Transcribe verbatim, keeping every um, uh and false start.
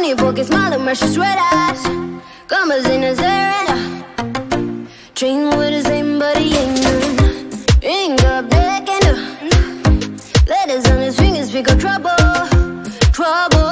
Funny pocket, smile and precious red eyes. Commas in his hair and a dream with the same but he ain't none. Ring up deck and a letters on his fingers, pick up trouble, trouble.